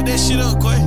Cook that shit up, Quay.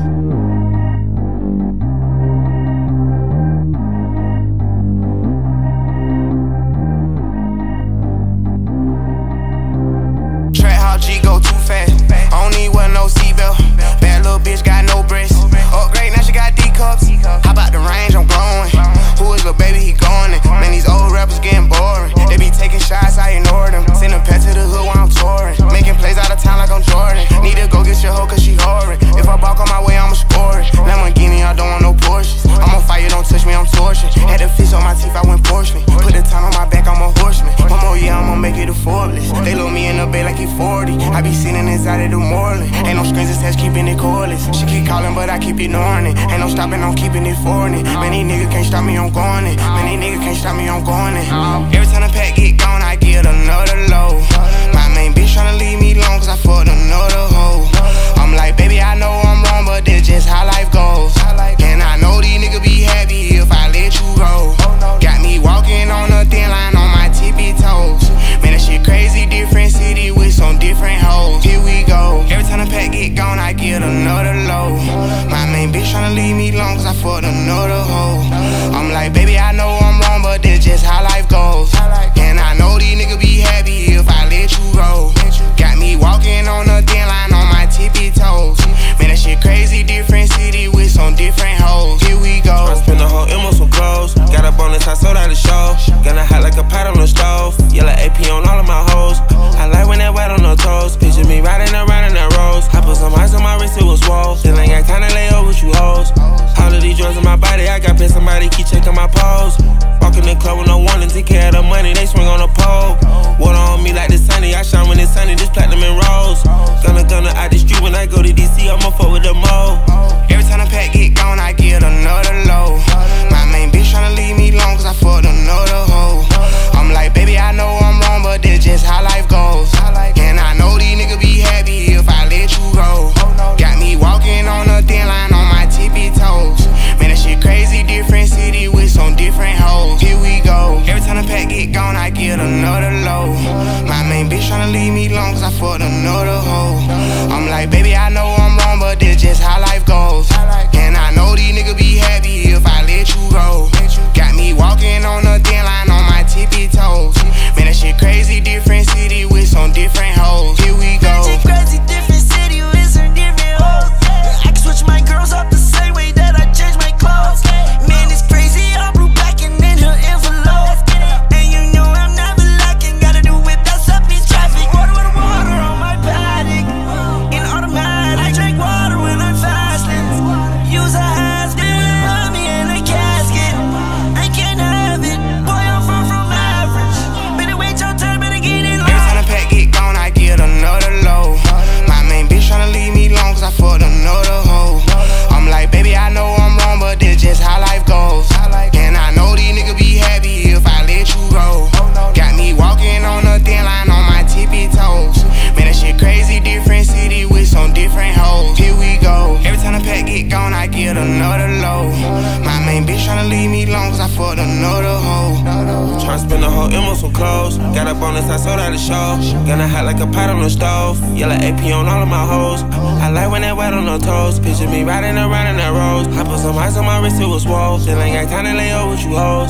Track how G go too fast. I don't need wear no seatbelt. Bad little bitch got no breasts. Upgrade, now she got D cups. How about the range? I'm glowing. Who is little baby? He going in. Man, these old rappers getting boring. They be taking shots, I ignore them. Send a pet to the hood while I'm touring. Making plays out of town like I'm Jordan. Need to go get your hoe cause she whoring. If I balk on my way, I'ma score it. Lamborghini, I don't want no Porsches. I'm on fire, don't touch me, I'm torching. Had the fish on my teeth, I went porcelain. Put the time on my back, I'm a horseman. One more year, I'ma make it a Forbes. They load me in the bay like he 40. I be sitting inside of the Moreland. Ain't no screens attached, keeping it cordless. She keep calling, but I keep ignoring it. Ain't no stopping, I'm keeping it foreign. Many niggas can't stop me, I'm going it. Many niggas can't stop me, I'm going it. Every time the pack get gone, I get another load. My main bitch tryna leave me alone cause I fucked another hoe. I'm like, baby, I know I'm wrong, but that's just how life goes. And I know these niggas be happy if I let you go. Got me walking on a thin line on my tippy toes. Man, that shit crazy, different city with some different hoes. Here we go. Every time the pack get gone, I get another load. My main bitch tryna leave me alone cause I fucked another hoe. I'm like, baby, I know I'm wrong, but that's just how life goes. And I know these niggas be happy if I let you go. Got me walking on a thin line on my tippy toes. Man, that shit crazy, different city with some different hoes. Here we go. I spent the whole M on some clothes. Got a bonus, I sold out the show. Gonna hot like a pot on the stove. Yellow AP on all of my hoes. I like when that wet on the toes. Picture me riding around in that rose. I put some ice on my wrist, it was swole. Still ain't got time to lay over with you hoes. All of these drugs in my body, I got paid somebody keep checking my pose. Walk in the club with no warning, take care of the money, they swing on the pole. Water on me like the sunny, I shine when it's sunny, just platinum and rose. Gonna out the street when I go to DC, I'ma fuck with the mo. Every time the pack get gone, I get another load. My main bitch tryna leave me alone cause I fucked another hoe. I'm like, baby, I know I'm wrong, but that's just how life goes. And I know these niggas be happy if I let you go. Got me walking on a thin line on my tippy toes. Man, that shit crazy, different city with some different hoes. Here we go. Every time the pack get gone, I get another load. My main bitch tryna leave me alone cause I fucked another hoe. I'm like, baby, I know I'm wrong, but that's just how life goes. And I know these niggas be happy if I let you go. Got me walking on a thin line on my tippy toes. Man, that shit crazy, different city with some different hoes. Here we go. Magic crazy, different city with some different hoes. I can switch my girls up the same way that I change my clothes. Man, it's crazy, I blew back and in her envelope. And you know I'm never lacking, gotta do it, that's up in traffic. Water with water on my paddock. In automatic, I drink water when I'm fasting. Use a hat, put me in a casket. I can't have it, boy, I'm far from average. Better wait your turn, better get in line. Every time the pack get gone, I get another load. My main bitch tryna leave me alone cause I fucked another hoe. I'm like, baby, I know I'm wrong, but that's just how life goes. And I know these niggas be happy if I let you go. Got me walking on a thin line on my tippy toes. Man, that shit crazy, different city with some different hoes. Here we go. Every time the pack get gone, I get another load. My main bitch tryna leave me alone cause I fucked another hoe. Tryna spend the whole M on some clothes. Got a bonus, I sold out the show. Gonna hot like a pot on the stove. Yellow AP on all of my hoes. I like when that wet on the toes. Picture me riding around in that rose. I put some ice on my wrist, it was swole. Still ain't got time to lay over with you hoes.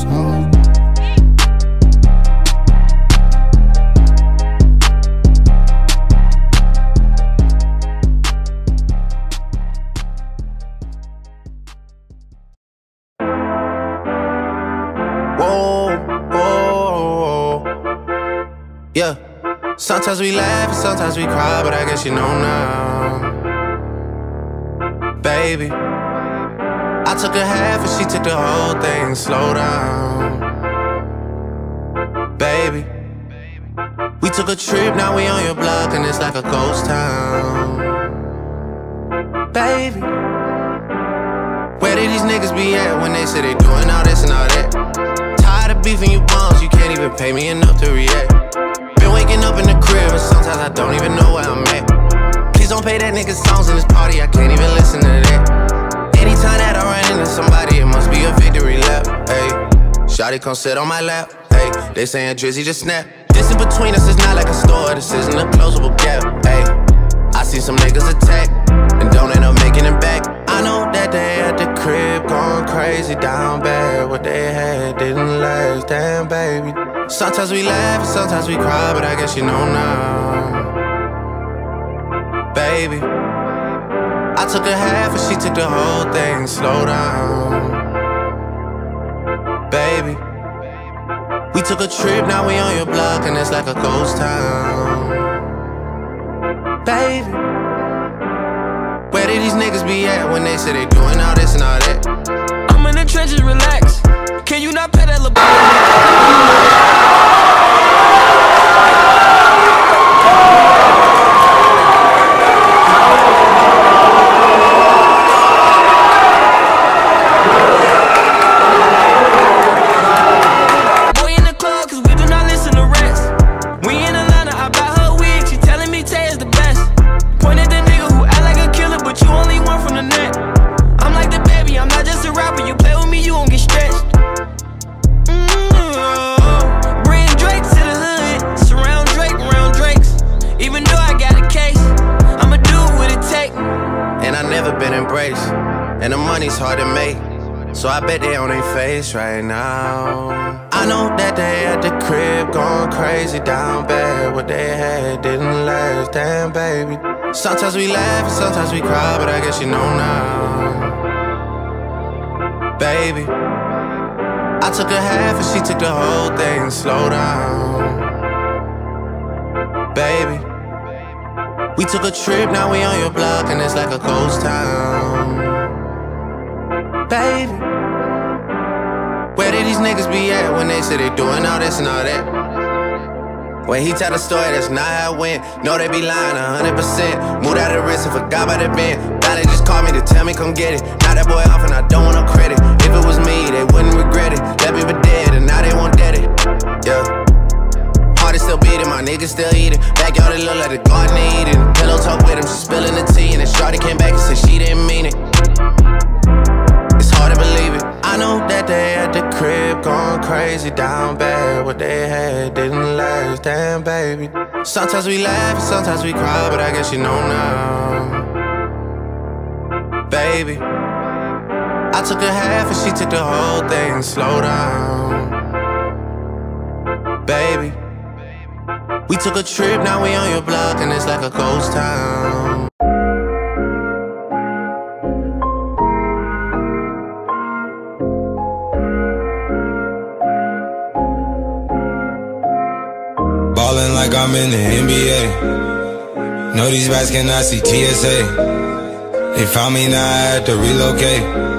Yeah, sometimes we laugh and sometimes we cry, but I guess you know now. Baby, I took a half and she took the whole thing. Slow down. Baby, we took a trip, now we on your block and it's like a ghost town. Baby, where did these niggas be at when they say they doing all this and all that? Tired of beefing you bums, you can't even pay me enough to react. Been waking up in the crib and sometimes I don't even know where I'm at. Please don't play that nigga songs in this party, I can't even listen to that. Anytime that I run into somebody, it must be a victory lap. Ayy, shawty come sit on my lap. Ayy, they saying Drizzy just snap. Distance between us is not like a store, this isn't a closable gap. Ayy, I see some niggas attack and don't end up crazy, down bad. What they had didn't last, damn baby. Sometimes we laugh and sometimes we cry, but I guess you know now. Baby, I took a half and she took the whole thing. Slow down, baby. We took a trip, now we on your block and it's like a ghost town. Baby, where did these niggas be at when they say they doing all this and all that? I'm in the trenches, relax. Can you not pay that little and the money's hard to make, so I bet they on their face right now. I know that they at the crib going crazy, down bad. What they had didn't last, damn baby. Sometimes we laugh and sometimes we cry, but I guess you know now. Baby, I took a half and she took the whole thing. Slow down, baby. We took a trip, now we on your block and it's like a ghost town. Baby, where did these niggas be at when they say they doing all this and all that? When he tell the story, that's not how it went. No, they be lying 100%. Moved out of the wrist and forgot about the bend. Now they just called me to tell me come get it. Now that boy off and I don't want no credit. If it was me, they wouldn't regret it. Left me for dead and now they won't dead it. Yeah. Heart is still beating, my niggas still eating. Backyard it look like the garden they eating. Pillow talk with him, she spilling the tea. And then shorty came back and said she didn't mean it. It's hard to believe it. I know that they at the crib going crazy, down bad. What they had didn't last, damn baby. Sometimes we laugh and sometimes we cry, but I guess you know now. Baby, I took a half and she took the whole thing. Slow down, baby. We took a trip, now we on your block and it's like a ghost town. Ballin' like I'm in the NBA. Know these rats cannot see TSA. They found me, now I had to relocate.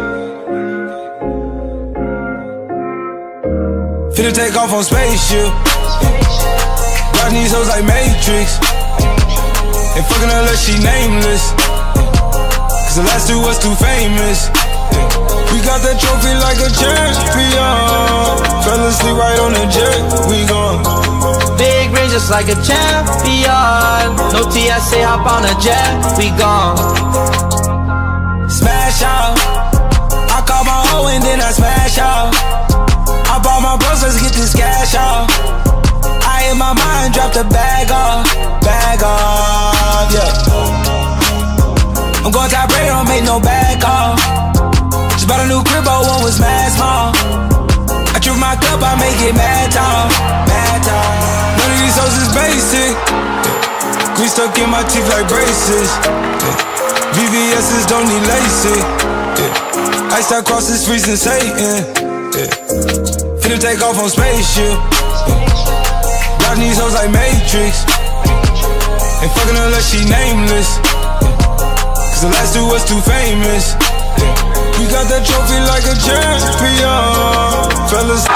Finna take off on spaceship. Watching these hoes like Matrix. And fucking her like she nameless. Cause the last two was too famous. We got that trophy like a champion. Fell asleep right on the jet, we gone. Big ring just like a champion. No TSA, hop on a jet, we gone. Smash out. I call my hoe and then I smash out. I bought my bros, let's get this cash out. I in my mind, drop the bag off, yeah. I'm going top rate, don't make no back off. Just bought a new crib, but one was mad small. I drink my cup, I make it mad tall, mad tall. None of these hoes is basic. Green stuck in my teeth like braces. VVS's don't need LASIK. Ice out crosses freezing Satan. Finna take off on spaceship. Watching these hoes like Matrix. And fucking her like she nameless. Cause the last two was too famous. We got that trophy like a champion. Fellas.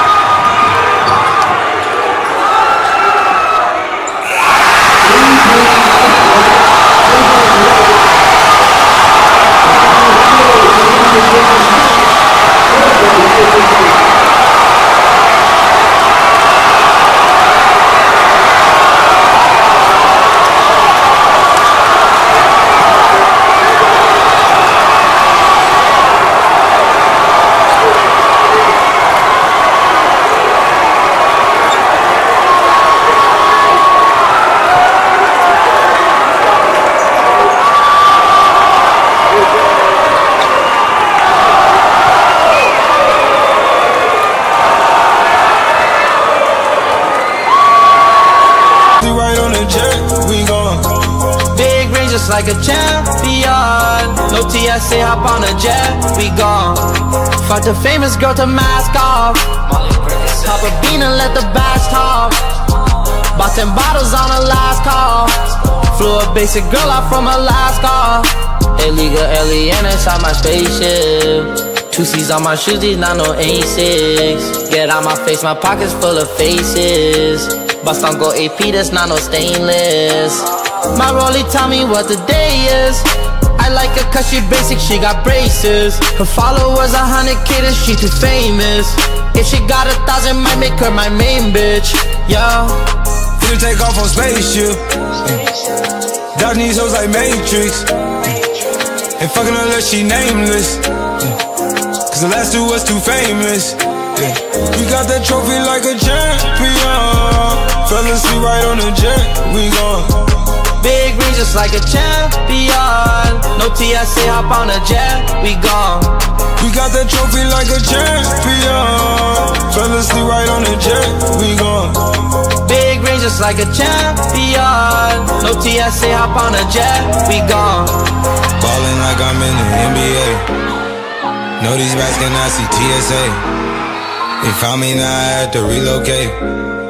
just like a champion. No TSA, hop on a jet, we gone. Fuck the famous girl to mask off. Pop a bean and let the bass talk. Bought 10 bottles on the last call. Flew a basic girl out from Alaska. Illegal alien inside my spaceship. 2 C's on my shoes, these not no A6. Get out my face, my pockets full of faces. Bust on go AP, that's not no stainless. My rollie tell me what the day is. I like her cause she basic, she got braces. Her followers 100K, then she too famous. If she got 1,000, might make her my main bitch. Yeah. Finna take off on spaceship. Dodge these hoes like Matrix. And fucking unless she nameless. Cause the last two was too famous. We got that trophy like a champion. Fell asleep right on the jet, we gone. Big ring just like a champion. No TSA, hop on a jet, we gone. We got that trophy like a champion. Fell asleep right on the jet, we gone. Big ring just like a champion. No TSA, hop on a jet, we gone. Ballin' like I'm in the NBA. Know these rats cannot see TSA. They found me, now I had to relocate.